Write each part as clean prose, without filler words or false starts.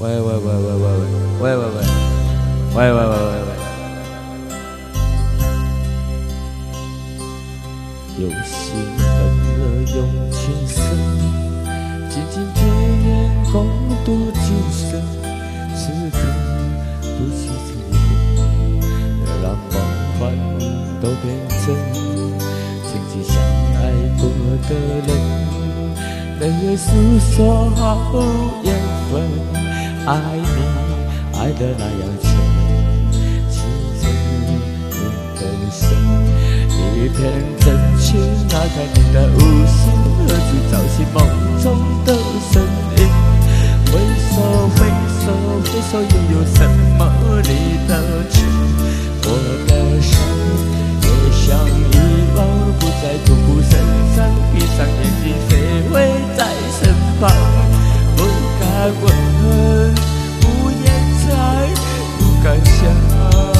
喂喂喂喂喂喂喂喂喂喂喂喂喂，有心人儿用情深，紧紧结缘共度今生。此刻不惜自己，让梦幻都变真。曾经相爱过的人，泪眼诉说毫无缘分。爱你爱得那样深，情深你更深。一片真情，哪看你的无心，何处找寻梦中的身影？回首回首回首，又有什么你的情？我的伤也想遗忘，不再痛苦身上，闭上眼睛，谁会在身旁？不敢问，不言猜，不敢想。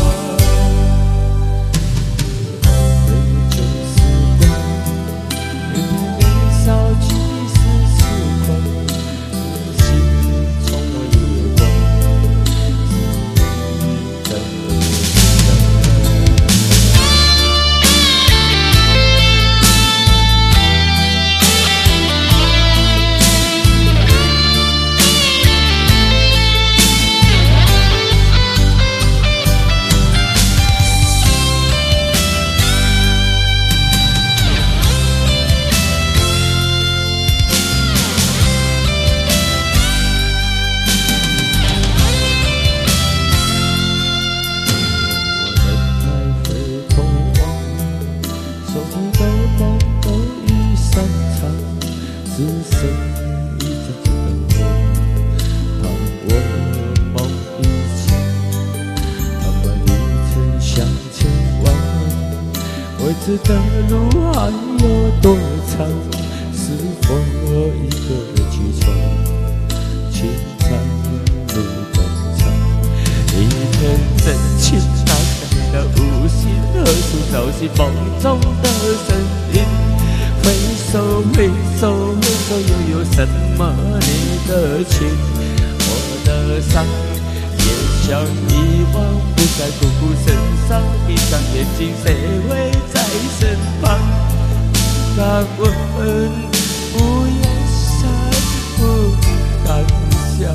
只剩一盏盏灯火，盼我梦一场，盼望一程向前往。未知的路还有多长？是否一个人去闯？情长路更长，一片真情，哪看你的无心？何处找寻梦中的身影？回首回首回首，又有什么你的情？我的伤也想遗忘，不再苦苦身上，闭上眼睛，谁会在身旁？敢问不言善，不敢想。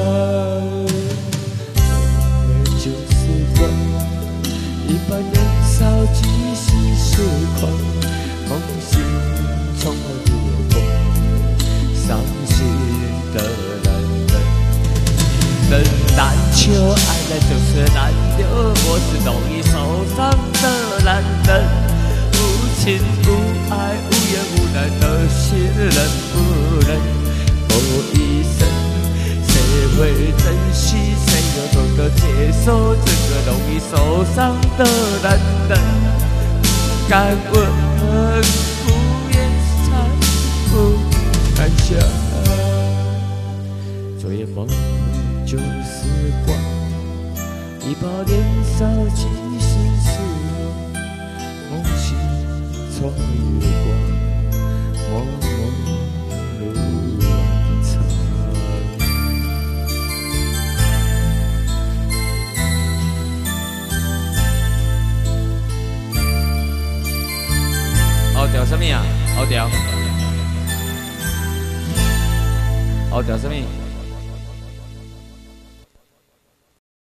旧时光，一把年少即兴时狂，梦醒从来不有风，伤心的男人。人难求，爱来就是难留，我是容易受伤的男人。无情无爱无怨无奈的心，能不能过一生？谁会珍惜？谁又懂得接受这个容易受伤的男人？敢问不言善，不敢想。昨夜梦旧时光，一把年少即兴时梦醒从月光，梦梦路漫长。后调什么啊？后调什么？